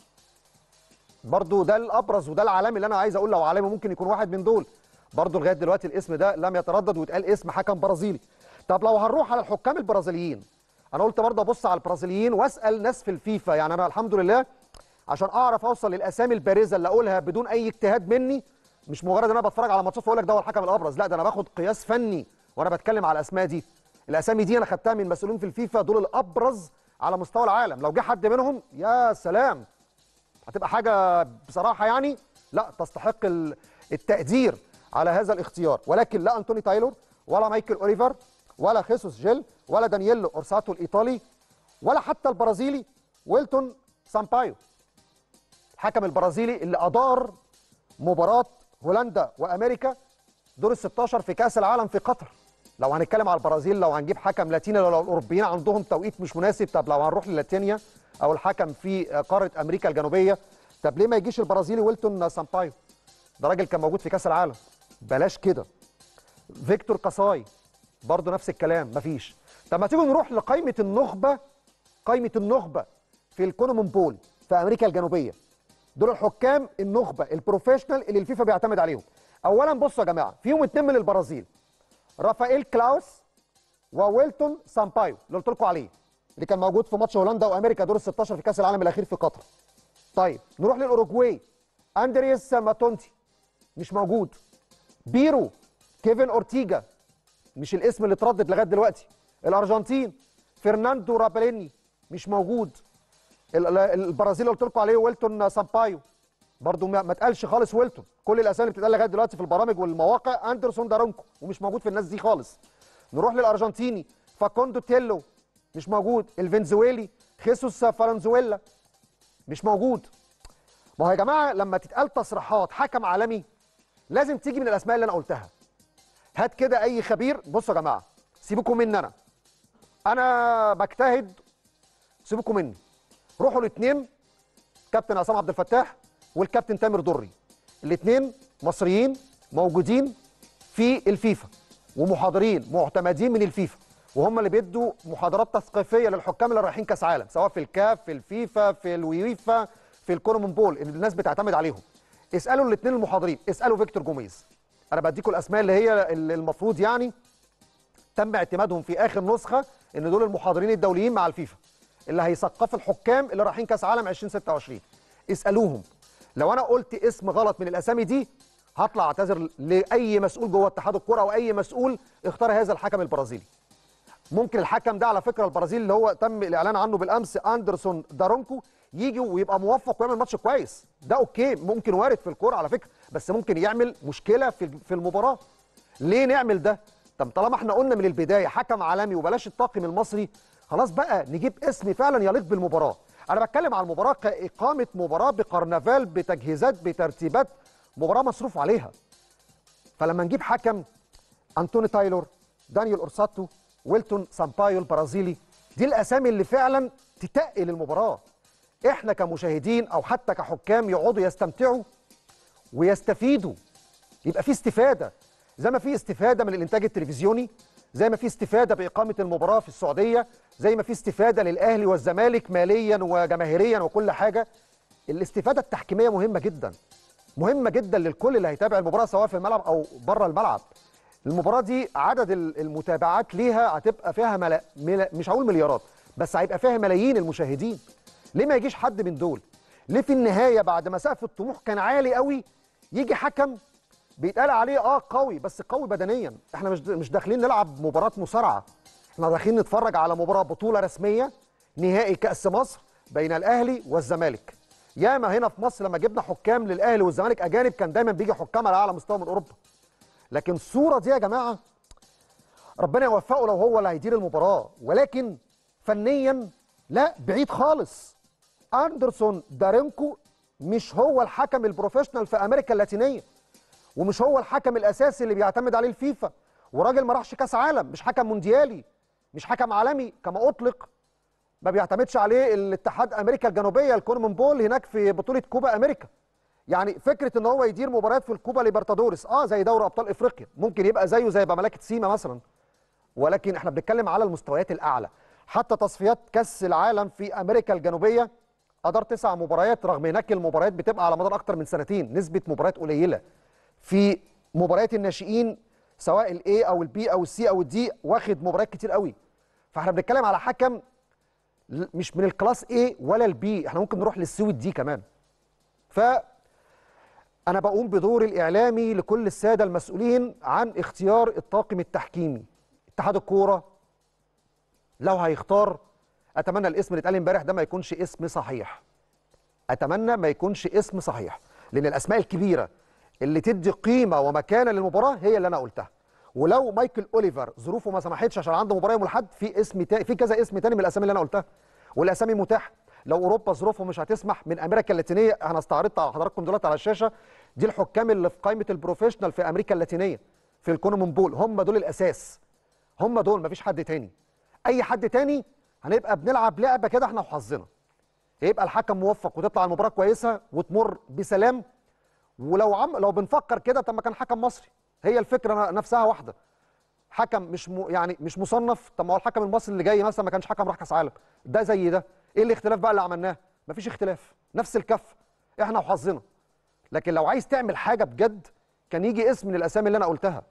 برضو ده الابرز وده العالمي اللي انا عايز اقول لو عالمي ممكن يكون واحد من دول، برضو لغايه دلوقتي الاسم ده لم يتردد ويتقال اسم حكم برازيلي. طب لو هنروح على الحكام البرازيليين، انا قلت برضه ابص على البرازيليين واسال ناس في الفيفا، يعني انا الحمد لله عشان اعرف اوصل للاسامي البارزه اللي اقولها بدون اي اجتهاد مني، مش مجرد ان انا بتفرج على ماتشات واقول لك ده هو الحكم الابرز، لا ده انا باخد قياس فني وانا بتكلم على الاسماء دي. الاسامي دي انا خدتها من مسؤولين في الفيفا دول الابرز على مستوى العالم، لو جه حد منهم يا سلام هتبقى حاجه بصراحه يعني لا تستحق التقدير على هذا الاختيار. ولكن لا انتوني تايلور ولا مايكل اوليفر ولا خيسوس جيل ولا دانييلو اورساتو الايطالي ولا حتى البرازيلي ويلتون سامبايو، الحكم البرازيلي اللي ادار مباراه هولندا وامريكا دور ال ستاشر في كاس العالم في قطر. لو هنتكلم على البرازيل لو هنجيب حكم لاتيني، لو الاوروبيين عندهم توقيت مش مناسب، طب لو هنروح للاتينيا او الحكم في قاره امريكا الجنوبيه، طب ليه ما يجيش البرازيلي ويلتون سامبايو؟ ده راجل كان موجود في كاس العالم. بلاش كده. فيكتور كاساي برضه نفس الكلام، مفيش. طب ما تيجوا نروح لقائمه النخبه، قائمه النخبه في الكونمون بول في امريكا الجنوبيه. دول الحكام النخبه البروفيشنال اللي الفيفا بيعتمد عليهم. اولا بصوا يا جماعه، فيهم اتنين من البرازيل، رافائيل كلاوس وويلتون سامبايو اللي قلت لكم عليه اللي كان موجود في ماتش هولندا وامريكا دور ال ستاشر في كاس العالم الاخير في قطر. طيب نروح للاوروجواي، اندريس ماتونتي مش موجود. بيرو كيفن اورتيجا مش الاسم اللي اتردد لغايه دلوقتي. الارجنتين فرناندو راباليني مش موجود. البرازيل اللي قلت لكم عليه ويلتون سامبايو برضو ما اتقالش خالص ويلتون، كل الاسامي اللي بتتقال لغايه دلوقتي في البرامج والمواقع اندرسون دارونكو ومش موجود في الناس دي خالص. نروح للارجنتيني فاكوندو تيلو مش موجود. الفنزويلي خيسوس فالنزويلا مش موجود. ما هو يا جماعه لما تتقال تصريحات حكم عالمي لازم تيجي من الاسماء اللي انا قلتها. هات كده اي خبير، بصوا يا جماعه سيبكم مني انا انا بجتهد، سيبكم مني. روحوا الاثنين كابتن عصام عبد الفتاح والكابتن تامر دري، الاثنين مصريين موجودين في الفيفا ومحاضرين معتمدين من الفيفا، وهم اللي بيدوا محاضرات تثقيفيه للحكام اللي رايحين كاس عالم سواء في الكاف في الفيفا في الويفا في الكونمون بول اللي الناس بتعتمد عليهم. اسالوا الاثنين المحاضرين، اسالوا فيكتور جوميز، انا بديكم الاسماء اللي هي اللي المفروض يعني تم اعتمادهم في اخر نسخه ان دول المحاضرين الدوليين مع الفيفا اللي هيثقفوا الحكام اللي رايحين كاس عالم ألفين وستة وعشرين. اسالوهم. لو انا قلت اسم غلط من الاسامي دي هطلع اعتذر لاي مسؤول جوه اتحاد الكره او اي مسؤول اختار هذا الحكم البرازيلي. ممكن الحكم ده على فكره البرازيل اللي هو تم الاعلان عنه بالامس اندرسون دارونكو يجي ويبقى موفق ويعمل ماتش كويس، ده اوكي، ممكن وارد في الكوره على فكره، بس ممكن يعمل مشكله في في المباراه. ليه نعمل ده؟ طب طالما احنا قلنا من البدايه حكم عالمي وبلاش الطاقم المصري، خلاص بقى نجيب اسم فعلا يليق بالمباراه. انا بتكلم على المباراه كاقامه مباراه بقرنفال بتجهيزات بترتيبات، مباراه مصروف عليها. فلما نجيب حكم انتوني تايلور، دانيال اورساتو، ويلتون سامبايو البرازيلي، دي الاسامي اللي فعلا تتقل المباراه. احنا كمشاهدين او حتى كحكام يقعدوا يستمتعوا ويستفيدوا، يبقى في استفاده، زي ما في استفاده من الانتاج التلفزيوني، زي ما في استفاده باقامه المباراه في السعوديه، زي ما في استفاده للاهلي والزمالك ماليا وجماهيريا وكل حاجه. الاستفاده التحكيميه مهمه جدا، مهمه جدا للكل اللي هيتابع المباراه سواء في الملعب او بره الملعب. المباراه دي عدد المتابعات ليها هتبقى فيها ملا... ملا... مش هقول مليارات، بس هيبقى فيها ملايين المشاهدين. ليه ما يجيش حد من دول؟ ليه في النهايه بعد ما سقف الطموح كان عالي قوي يجي حكم بيتقال عليه اه قوي بس قوي بدنيا؟ احنا مش مش داخلين نلعب مباراه مصارعه، احنا داخلين نتفرج على مباراه بطوله رسميه، نهائي كاس مصر بين الاهلي والزمالك. ياما هنا في مصر لما جبنا حكام للاهلي والزمالك اجانب كان دايما بيجي حكام على اعلى مستوى من اوروبا. لكن الصوره دي يا جماعه ربنا يوفقه لو هو اللي هيدير المباراه، ولكن فنيا لا، بعيد خالص. اندرسون دارينكو مش هو الحكم البروفيشنال في امريكا اللاتينيه، ومش هو الحكم الاساسي اللي بيعتمد عليه الفيفا، وراجل ما راحش كاس عالم، مش حكم مونديالي، مش حكم عالمي كما اطلق، ما بيعتمدش عليه الاتحاد امريكا الجنوبيه الكونمون بول هناك في بطوله كوبا امريكا. يعني فكره ان هو يدير مباريات في الكوبا ليبرتادوريس اه زي دوري ابطال افريقيا، ممكن يبقى زيه زي بملكه سيما مثلا، ولكن احنا بنتكلم على المستويات الاعلى. حتى تصفيات كاس العالم في امريكا الجنوبيه ادار تسع مباريات، رغم هناك المباريات بتبقى على مدار اكتر من سنتين، نسبه مباريات قليله. في مباريات الناشئين سواء الاي او البي او السي او الدي واخد مباريات كتير قوي. فاحنا بنتكلم على حكم مش من الكلاس A ولا البي، احنا ممكن نروح للسي والدي كمان. ف انا بقوم بدور الاعلامي لكل الساده المسؤولين عن اختيار الطاقم التحكيمي. اتحاد الكوره لو هيختار، اتمنى الاسم اللي اتقال امبارح ده ما يكونش اسم صحيح، اتمنى ما يكونش اسم صحيح، لان الاسماء الكبيره اللي تدي قيمه ومكانه للمباراه هي اللي انا قلتها. ولو مايكل اوليفر ظروفه ما سمحتش عشان عنده مباراه يوم الاحد، في اسم تا... في كذا اسم تاني من الاسامي اللي انا قلتها، والاسامي متاحه. لو اوروبا ظروفهم مش هتسمح، من امريكا اللاتينيه انا استعرضت على حضراتكم دلوقتي على الشاشه دي الحكام اللي في قائمه البروفيشنال في امريكا اللاتينيه في الكونمون بول، هم دول الاساس، هم دول، مفيش حد تاني. اي حد تاني هنبقى بنلعب لعبه كده احنا وحظنا، يبقى الحكم موفق وتطلع المباراه كويسه وتمر بسلام. ولو عم لو بنفكر كده، طب ما كان حكم مصري، هي الفكره نفسها واحده. حكم مش م... يعني مش مصنف، طب ما هو الحكم المصري اللي جاي مثلا ما كانش حكم راح كاس عالم، ده زي ده، ايه الاختلاف بقى اللي عملناه؟ مفيش اختلاف، نفس الكف، احنا وحظنا. لكن لو عايز تعمل حاجه بجد كان يجي اسم من الاسامي اللي انا قلتها.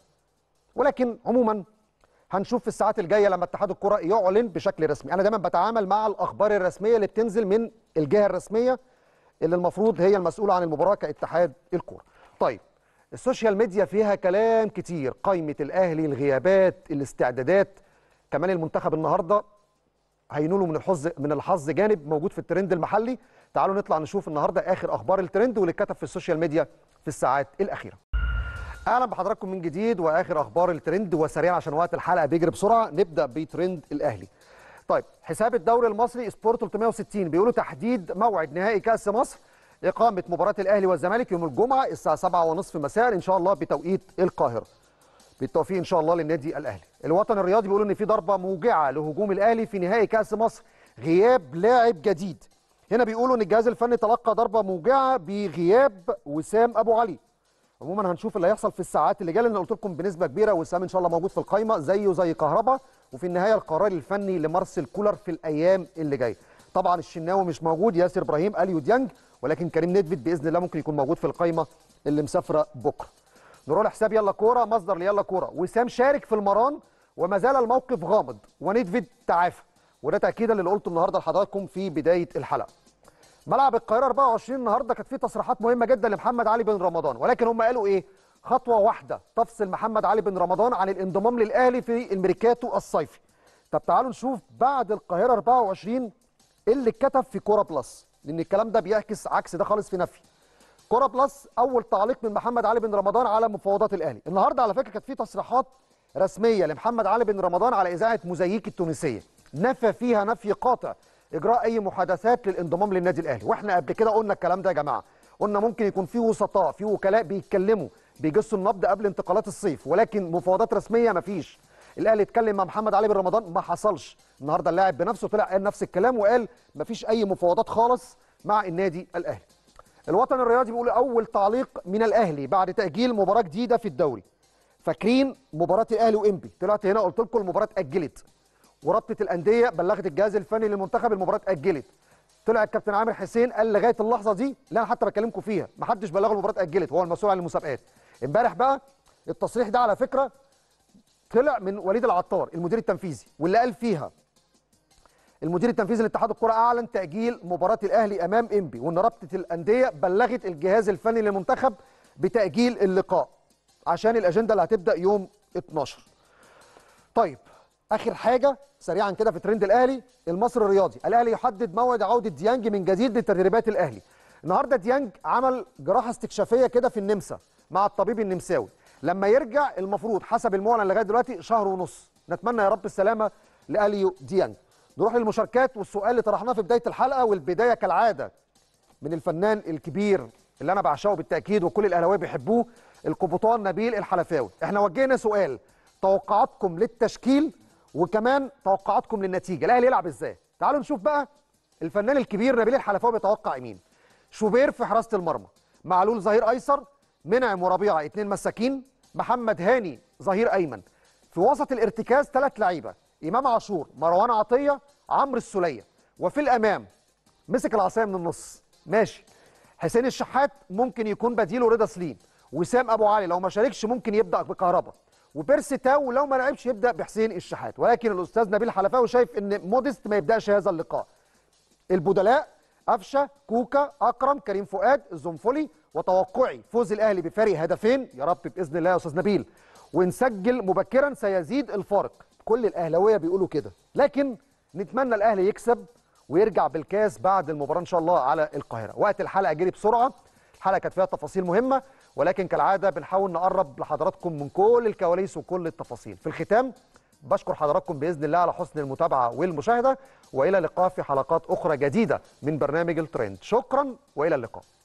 ولكن عموما هنشوف في الساعات الجايه لما اتحاد الكره يعلن بشكل رسمي. انا دايما بتعامل مع الاخبار الرسميه اللي بتنزل من الجهه الرسميه اللي المفروض هي المسؤوله عن المباراه كاتحاد الكوره. طيب السوشيال ميديا فيها كلام كتير، قائمه الاهلي، الغيابات، الاستعدادات، كمان المنتخب النهارده هينولوا من الحظ من الحظ جانب موجود في الترند المحلي. تعالوا نطلع نشوف النهارده اخر اخبار الترند واللي اتكتب في السوشيال ميديا في الساعات الاخيره. اهلا بحضراتكم من جديد واخر اخبار الترند، وسريعا عشان وقت الحلقه بيجري بسرعه نبدا بترند الاهلي. طيب حساب الدوري المصري سبورت ثلاثمائة وستين بيقولوا تحديد موعد نهائي كاس مصر، اقامه مباراه الاهلي والزمالك يوم الجمعه الساعه سبعة وثلاثين مساء ان شاء الله بتوقيت القاهره. بالتوفيق ان شاء الله للنادي الاهلي. الوطن الرياضي بيقولوا ان في ضربه موجعه لهجوم الاهلي في نهائي كاس مصر، غياب لاعب جديد. هنا بيقولوا ان الجهاز الفني تلقى ضربه موجعه بغياب وسام ابو علي. عموما هنشوف اللي هيحصل في الساعات اللي جايه، لان قلت لكم بنسبه كبيره وسام ان شاء الله موجود في القائمه زيه زي كهربا، وفي النهايه القرار الفني لمارسيل كولر في الايام اللي جايه. طبعا الشناوي مش موجود، ياسر ابراهيم، اليو ديانج، ولكن كريم نيدفيد باذن الله ممكن يكون موجود في القائمه اللي مسافره بكره. نروح لحساب يلا كوره، مصدر ليلا كوره، وسام شارك في المران وما زال الموقف غامض ونيدفيد تعافى، وده تاكيدا للي قلته النهارده لحضراتكم في بدايه الحلقه. ملعب القاهره أربعة وعشرين النهارده كانت فيه تصريحات مهمه جدا لمحمد علي بن رمضان، ولكن هم قالوا ايه؟ خطوه واحده تفصل محمد علي بن رمضان عن الانضمام للاهلي في الميركاتو الصيفي. طب تعالوا نشوف بعد القاهره أربعة وعشرين ايه اللي اتكتب في كوره بلس، لان الكلام ده بيعكس عكس ده خالص في نفي. كوره بلس اول تعليق من محمد علي بن رمضان على مفاوضات الاهلي. النهارده على فكره كانت في تصريحات رسميه لمحمد علي بن رمضان على اذاعه موزاييك التونسيه، نفى فيها نفي قاطع اجراء اي محادثات للانضمام للنادي الاهلي. واحنا قبل كده قلنا الكلام ده يا جماعه، قلنا ممكن يكون في وسطاء، في وكلاء بيتكلموا بيجسوا النبض قبل انتقالات الصيف، ولكن مفاوضات رسميه مفيش. الاهلي اتكلم مع محمد علي بن رمضان ما حصلش. النهارده اللاعب بنفسه طلع قال نفس الكلام وقال مفيش اي مفاوضات خالص مع النادي الاهلي. الوطن الرياضي بيقول اول تعليق من الاهلي بعد تاجيل مباراه جديده في الدوري. فاكرين مباراه الاهلي وانبي؟ طلعت هنا قلت لكم المباراه اتاجلت، ورابطه الانديه بلغت الجهاز الفني للمنتخب المباراه اتاجلت. طلع الكابتن عامر حسين قال لغايه اللحظه دي اللي انا حتى بكلمكم فيها ما حدش بلغه المباراه اتاجلت، هو المسؤول عن المسابقات. امبارح بقى التصريح ده على فكره طلع من وليد العطار المدير التنفيذي، واللي قال فيها المدير التنفيذي لاتحاد الكره اعلن تاجيل مباراه الاهلي امام انبي، وان رابطه الانديه بلغت الجهاز الفني للمنتخب بتاجيل اللقاء عشان الاجنده اللي هتبدا يوم اتناشر. طيب اخر حاجه سريعا كده في ترند الاهلي، المصري الرياضي، الاهلي يحدد موعد عوده ديانج من جديد لتدريبات الاهلي. النهارده ديانج عمل جراحه استكشافيه كده في النمسا مع الطبيب النمساوي، لما يرجع المفروض حسب المعلن لغايه دلوقتي شهر ونص. نتمنى يا رب السلامه لاليو ديانج. نروح للمشاركات والسؤال اللي طرحناه في بدايه الحلقه، والبدايه كالعاده من الفنان الكبير اللي انا بعشقه بالتاكيد وكل الاهلاويه بيحبوه، القبطان نبيل الحلفاوي. احنا وجهنا سؤال توقعاتكم للتشكيل وكمان توقعاتكم للنتيجه، الاهلي يلعب ازاي؟ تعالوا نشوف بقى الفنان الكبير نبيل الحلفاوي بيتوقع مين. شوبير في حراسه المرمى، معلول ظهير ايسر، منعم وربيعه اثنين مساكين، محمد هاني ظهير ايمن. في وسط الارتكاز ثلاث لعيبه، امام عاشور، مروان عطيه، عمرو السوليه. وفي الامام مسك العصايه من النص ماشي، حسين الشحات ممكن يكون بديله رضا سليم، وسام ابو علي لو ما شاركش ممكن يبدا بكهربا، وبيرسي تاو لو ما لعبش يبدا بحسين الشحات. ولكن الاستاذ نبيل حلفاوي شايف ان موديست ما يبداش هذا اللقاء. البدلاء قفشه، كوكا، اكرم، كريم فؤاد، الزنفولي. وتوقعي فوز الاهلي بفارق هدفين يا رب باذن الله يا استاذ نبيل، ونسجل مبكرا سيزيد الفارق. كل الاهلاويه بيقولوا كده، لكن نتمنى الاهلي يكسب ويرجع بالكاس بعد المباراه ان شاء الله على القاهره. وقت الحلقه جري بسرعه، الحلقه كانت فيها تفاصيل مهمه، ولكن كالعاده بنحاول نقرب لحضراتكم من كل الكواليس وكل التفاصيل. في الختام بشكر حضراتكم باذن الله على حسن المتابعه والمشاهده، والى اللقاء في حلقات اخرى جديده من برنامج الترند. شكرا والى اللقاء.